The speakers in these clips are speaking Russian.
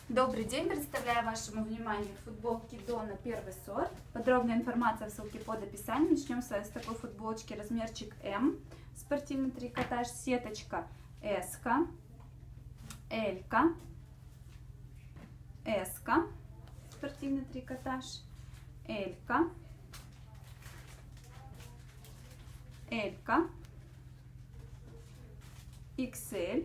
Добрый день! Представляю вашему вниманию футболки Дона первый сорт. Подробная информация в ссылке под описанием. Начнем с такой футболочки размерчик М. Спортивный трикотаж, сеточка S, L, S, спортивный трикотаж, L, L, XL.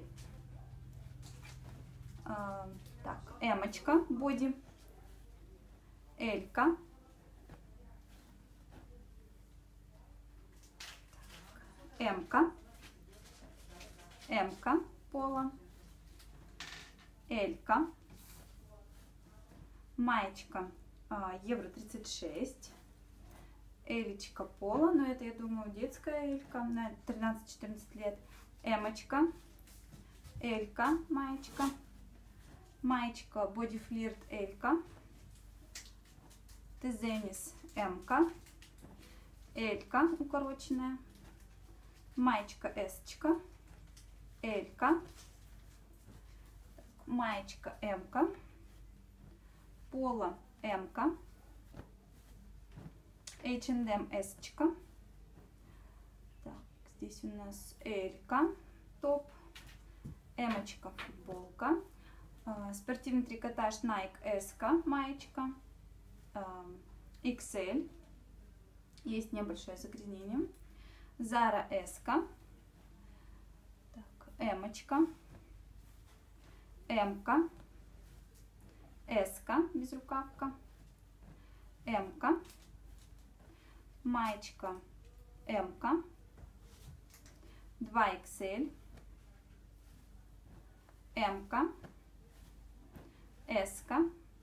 Так, Эмочка, боди, Элька, Эмка, Эмка, пола, Элька, маечка, евро 36, Элечка, пола, но это, я думаю, детская Элька, на 13-14 лет, Эмочка, Элька, маечка, маечка Body Flirt Элька, Тезенис Эмка, Элька укороченная, маечка Эсочка, Элька, маечка Эмка, пола Эмка, H&M Эсочка, так, здесь у нас Элька, топ, Эмочка футболка, спортивный трикотаж Nike S, маечка, XL, есть небольшое загрязнение, Zara S, так, Эмочка, Эмка, S, безрукавка, Эмка, маечка Эмка, 2XL, Эмка, Эска,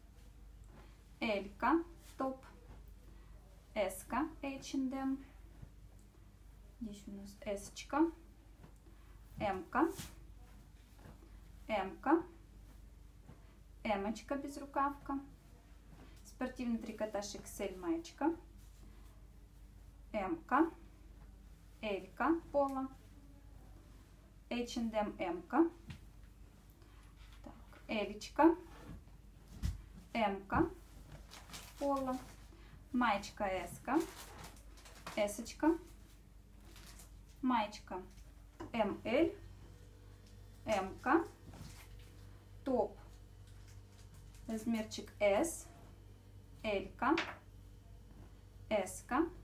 Элька, топ, Эска, H&M, здесь у нас Эсочка, Эмка, Эмка, Эмочка безрукавка, спортивный трикотаж XL маечка, Эмка, Элька, пола, H&M Эмка, Элечка, Эмка, пола, маечка Эска, Эсочка, маечка МЛ, Эмка, топ размерчик S, Элька, Эска,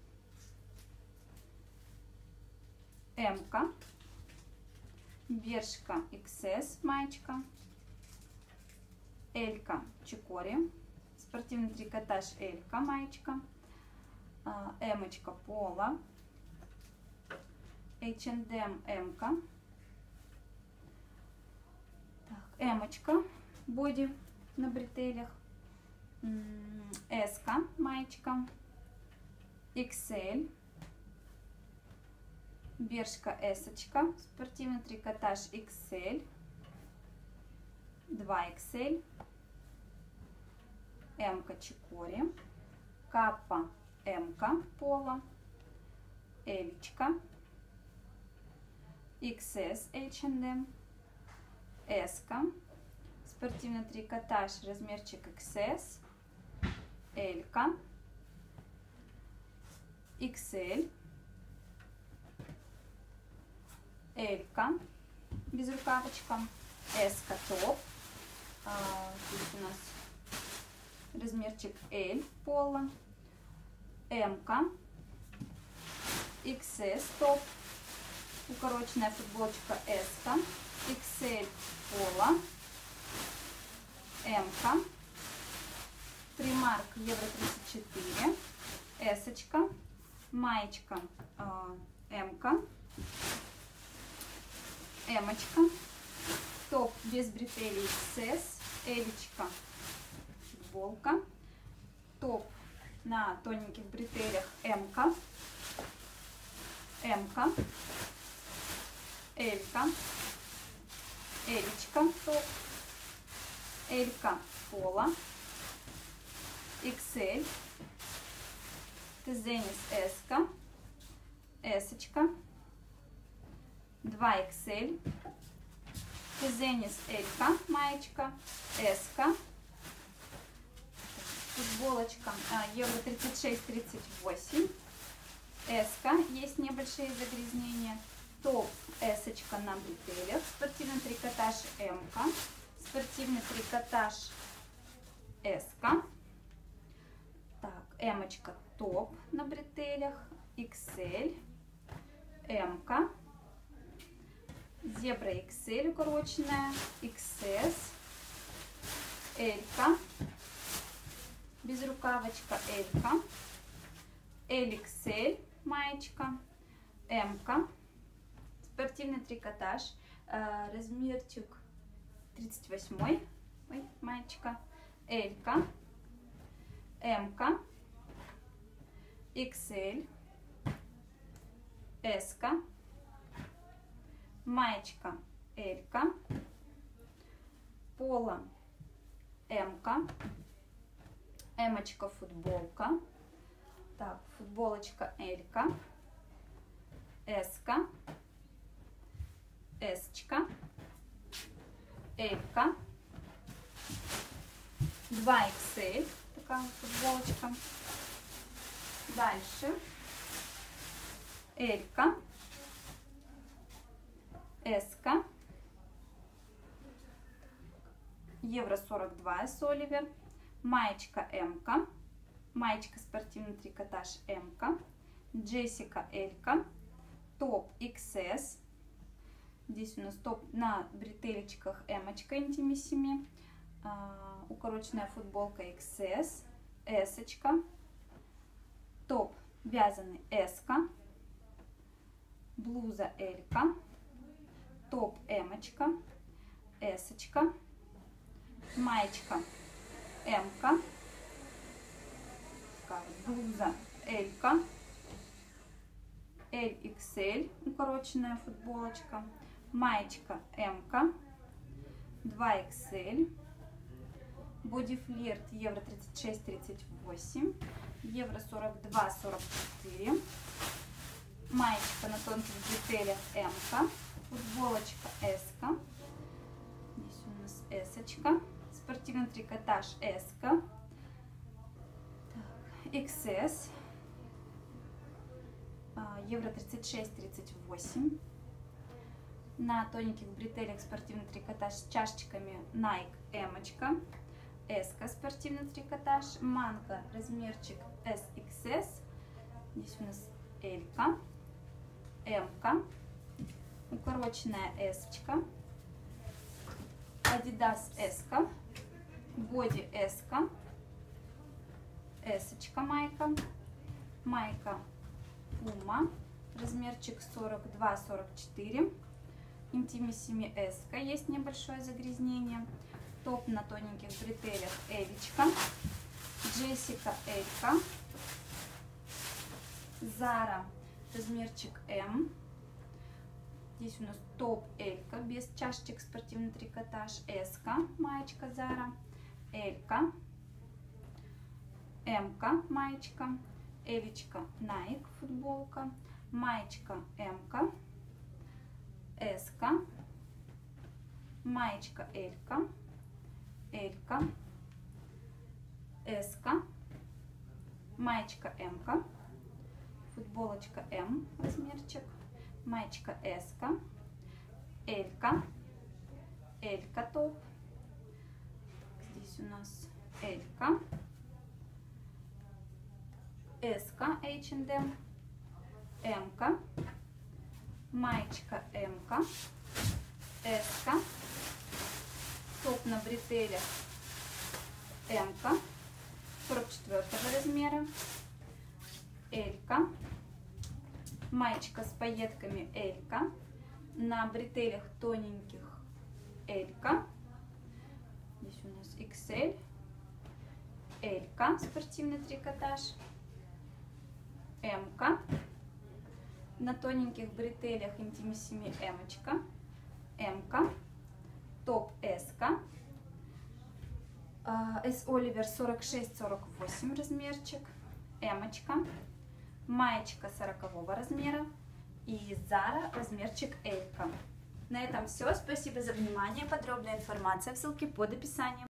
Эмка, бершка XS маечка, Элька чикори, спортивный трикотаж Элька маечка, Эмочка пола, H&M Эмка, Эмочка боди на бретелях, Эска маечка, XL, бершка Эсочка, спортивный трикотаж XL, 2XL, Эмка чикори, Каппа Эмка пола, Элечка, XS H&M, Эска, спортивный трикотаж размерчик XS, Элька, XL, Элька, безрукавочка, Эска топ, здесь у нас размерчик L пола, Эмка, XS топ, укороченная футболочка Эска, XL пола, Эмка, примарк евро 34, Эсочка, маечка Эмка, Эмочка, топ без бретелей XS, Элечка футболка, топ на тоненьких бретелях Эмка, Эмка, Элька, Элечка топ, Элька пола, XL, Тезенис Эска, Эсочка, 2XL, Физенис Элька, маечка, Эска. Футболочка евро 36-38. Эска, есть небольшие загрязнения. Топ эсочка на бретелях. Спортивный трикотаж М-ка. Спортивный трикотаж Эска. Так, М-очка топ на бретелях. XL. М-ка. Зебра XL укороченная. XS. Элька. Безрукавочка Элька. LXL маечка. М-ка. Спортивный трикотаж. Размерчик 38. Ой, маечка. Элька. М-ка. XL. Эска. Маечка Элька. Поло М-ка. Эмочка футболка. Так, футболочка Элька. Эска. Эсочка. Элька. 2XL. Такая футболочка. Дальше. Элька. Эска. Евро 42 с Оливер. Маечка М-ка. Маечка спортивный трикотаж М-ка. Джессика Элька. Топ XS. Здесь у нас топ на бретелечках М-очка интимиссими. Укороченная футболка XS. Эсочка. Топ вязаный Эска. Блуза Элька. Топ М-очка. Эсочка. Маечка М-ка. Блуза Элька. LXL укороченная футболочка. Маечка М-ка. 2XL. Бодифлирт евро 36-38. Евро 42-44. Маечка на тонких бретелях М-ка. Футболочка Эска. Здесь у нас Эсочка. Спортивный трикотаж Эска. XS. Евро 36-38. На тоненьких бретелях спортивный трикотаж с чашечками Nike М-очка. Эска спортивный трикотаж. Манка размерчик SXS. Здесь у нас Элька. М-ка. Укороченная Эсочка. Adidas Эска. Боди Эска. Эсочка майка. Майка Пума. Размерчик 42-44. Интимиссими Эска. Есть небольшое загрязнение. Топ на тоненьких бретелях Элечка. Джессика Элька. Зара. Размерчик М. Здесь у нас топ Элька. Без чашечек спортивный трикотаж. Эска. Маечка Зара. Элька. М-ка. Маечка. Элечка Nike футболка. Маечка М-ка. Эска. Маечка Элька. Элька. Эска. Маечка М-ка. Футболочка М размерчик. Маечка Эска. Элька. Элька топ. Здесь у нас Элька. Эска H&M. М-ка. Маечка М-ка. Эска. Топ на бретелях М-ка. 44 размера. Элька. Маечка с пайетками Элька. На бретелях тоненьких Элька. Здесь у нас XL. Элька. Спортивный трикотаж. М-ка. На тоненьких бретелях интимиссими М-очка. М-ка. Топ Эска. С Оливер 46-48 размерчик. М-очка. Маечка 40 размера. И Зара размерчик Элька. На этом все. Спасибо за внимание. Подробная информация в ссылке под описанием.